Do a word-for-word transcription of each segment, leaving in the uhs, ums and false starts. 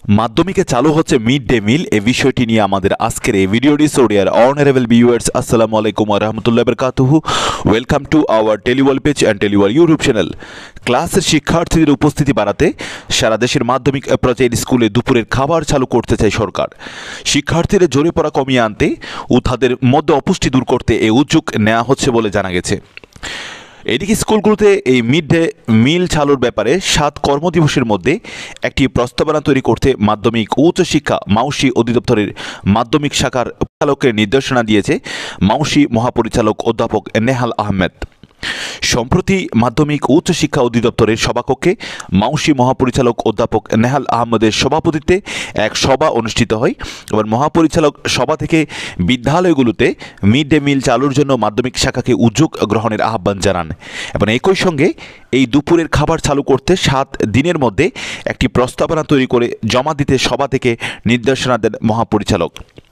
মাধ্যমিকে চালু হচ্ছে মিড ডে মিল এই বিষয়টি নিয়ে আমাদের আজকের এই ভিডিওটি সোডিয়ার অনারেবল ভিউয়ার্স আসসালামু আলাইকুম ওয়া রাহমাতুল্লাহি ওয়া বারাকাতুহু welcome to our Telewal page and Telewal YouTube channel. ক্লাসের শিক্ষার্থীদের উপস্থিতি বাড়াতে সারা দেশের মাধ্যমিক পর্যায়ের স্কুলে দুপুরের খাবার চালু করতে চায় সরকার। শিক্ষার্থীদের জোরে পড়া কমিয়ে আনতে ও তাদের মধ্যে অপুষ্টি দূর করতে এই উদ্যোগ নেওয়া হচ্ছে বলে জানা গেছে। এদিকে স্কুলগুলোতে এই মিড ডে মিল চালুর ব্যাপারে সাত কর্মদিবসের মধ্যে একটি প্রস্তাবনা তৈরি করতে মাধ্যমিক ও উচ্চশিক্ষা মাউসি অধিদপ্তরের মাধ্যমিক শাখার পরিচালকের নির্দেশনা দিয়েছে মাউসি মহাপরিচালক অধ্যাপক নেহাল আহমেদ। সম্প্রতি মাধ্যমিক ও উচ্চশিক্ষা অধিদপ্তরের সভাকক্ষে মাউসি মহাপরিচালক অধ্যাপক নেহাল আহমেদের সভাপতিত্বে এক সভা অনুষ্ঠিত হয় এবং মহাপরিচালক সভা থেকে বিদ্যালয়গুলোতে মিড ডে মিল চালুর জন্য মাধ্যমিক শাখাকে উদ্যোগ গ্রহণের আহ্বান জানান এবং একই সঙ্গে এই দুপুরের খাবার চালু করতে সাত দিনের মধ্যে একটি প্রস্তাবনা তৈরি করে জমা দিতে সভা থেকে নির্দেশনা দেন মহাপরিচালক।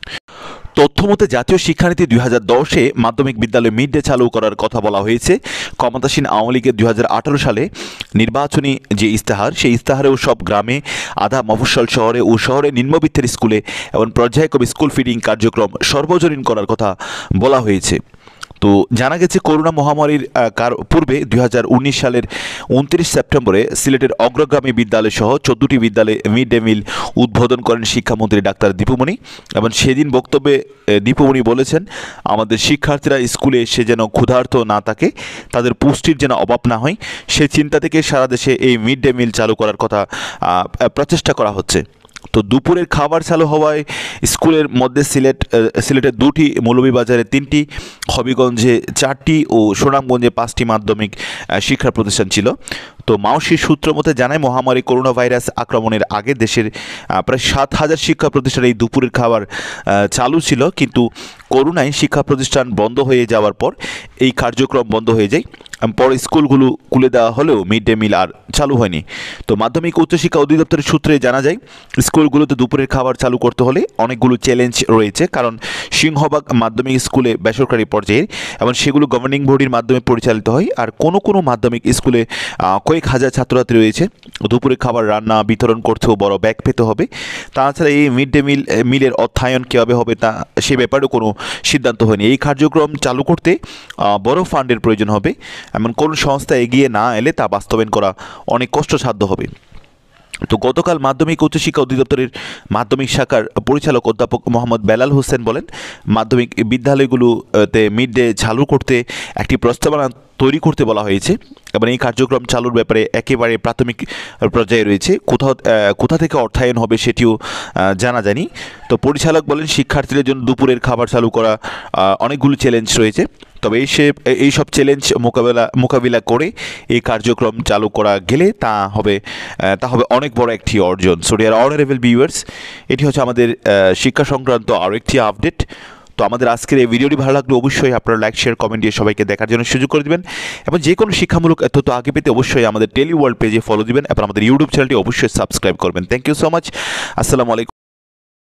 তথ্যমতে জাতীয় শিক্ষানীতি দুই হাজার দশে মাধ্যমিক বিদ্যালয়ে মিড ডে চালু করার কথা বলা হয়েছে। ক্ষমতাসীন আওয়ামী লীগের দুই হাজার আঠারো সালে নির্বাচনী যে ইস্তাহার সেই ইস্তাহারেও সব গ্রামে আধা মফস্বল শহরে ও শহরে নিম্নবিত্তের স্কুলে এবং পর্যায়ক্রমে স্কুল ফিডিং কার্যক্রম সর্বজনীন করার কথা বলা হয়েছে। তো জানা গেছে করোনা মহামারীর কার পূর্বে দুই হাজার উনিশ সালের উনত্রিশ সেপ্টেম্বরে সিলেটের অগ্রগামী বিদ্যালয় সহ চোদ্দটি বিদ্যালয়ে মিড ডে মিল উদ্বোধন করেন শিক্ষামন্ত্রী ডাক্তার দীপুমণি এবং সেদিন বক্তব্যে দীপুমণি বলেছেন, আমাদের শিক্ষার্থীরা স্কুলে এসে যেন ক্ষুধার্ত না থাকে, তাদের পুষ্টির যেন অভাব না হয়, সেই চিন্তা থেকে সারা দেশে এই মিড ডে মিল চালু করার কথা প্রচেষ্টা করা হচ্ছে। তো দুপুরের খাবার চালু হওয়ায় স্কুলের মধ্যে সিলেট সিলেটের দুটি মৌলভীবাজারে তিনটি, হবিগঞ্জে চারটি ও সুনামগঞ্জে পাঁচটি মাধ্যমিক শিক্ষা প্রতিষ্ঠান ছিল। তো মাউসির সূত্র মতে জানায়, মহামারী করোনা ভাইরাস আক্রমণের আগে দেশের প্রায় সাত হাজার শিক্ষা প্রতিষ্ঠানে এই দুপুরের খাবার চালু ছিল, কিন্তু করোনায় শিক্ষা প্রতিষ্ঠান বন্ধ হয়ে যাওয়ার পর এই কার্যক্রম বন্ধ হয়ে যায়। পরে স্কুলগুলো খুলে দেওয়া হলেও মিড ডে মিল আর চালু হয়নি। তো মাধ্যমিক উচ্চশিক্ষা অধিদপ্তরের সূত্রে জানা যায়, স্কুলগুলোতে দুপুরের খাবার চালু করতে হলে অনেকগুলো চ্যালেঞ্জ রয়েছে, কারণ সিংহভাগ মাধ্যমিক স্কুলে বেসরকারি পর্যায়ের এবং সেগুলো গভর্নিং বডির মাধ্যমে পরিচালিত হয়। আর কোনো কোনো মাধ্যমিক স্কুলে কয়েক হাজার ছাত্রছাত্রী রয়েছে, দুপুরের খাবার রান্না বিতরণ করতেও বড় ব্যাগ পেতে হবে। তাছাড়া এই মিড ডে মিল মিলের অর্থায়ন কীভাবে হবে তা সে ব্যাপারেও কোনো সিদ্ধান্ত হয়নি। এই কার্যক্রম চালু করতে বড় ফান্ডের প্রয়োজন হবে, এমন কোনো সংস্থা এগিয়ে না এলে তা বাস্তবায়ন করা অনেক কষ্টসাধ্য হবে। তো গতকাল মাধ্যমিক উচ্চশিক্ষা অধিদপ্তরের মাধ্যমিক শাখার পরিচালক অধ্যাপক মোহাম্মদ বেলাল হোসেন বলেন, মাধ্যমিক বিদ্যালয়গুলোতে মিড ডে চালু করতে একটি প্রস্তাবনা তৈরি করতে বলা হয়েছে এবং এই কার্যক্রম চালুর ব্যাপারে একেবারে প্রাথমিক পর্যায়ে রয়েছে। কোথাও কোথা থেকে অর্থায়ন হবে সেটিও জানা যায়নি। তো পরিচালক বলেন, শিক্ষার্থীদের জন্য দুপুরের খাবার চালু করা অনেকগুলো চ্যালেঞ্জ রয়েছে, তবে এই সে এইসব চ্যালেঞ্জ মোকাবেলা মোকাবিলা করে এই কার্যক্রম চালু করা গেলে তা হবে তা হবে অনেক বড় একটি অর্জন। সো ডিয়ার অনারেবল ভিউয়ার্স, এটি হচ্ছে আমাদের শিক্ষা সংক্রান্ত আরও একটি আপডেট। তো আমাদের আজকের এই ভিডিওটি ভালো লাগলে অবশ্যই আপনারা লাইক শেয়ার কমেন্ট দিয়ে সবাইকে দেখার জন্য সুযোগ করে দেবেন এবং যে কোনো শিক্ষামূলক তথ্য আগে পেতে অবশ্যই আমাদের টেলি ওয়ার্ল্ড পেজে ফলো দিবেন এবং আমাদের ইউটিউব চ্যানেলটি অবশ্যই সাবস্ক্রাইব করবেন। Thank you so much. আসসালামু আলাইকুম।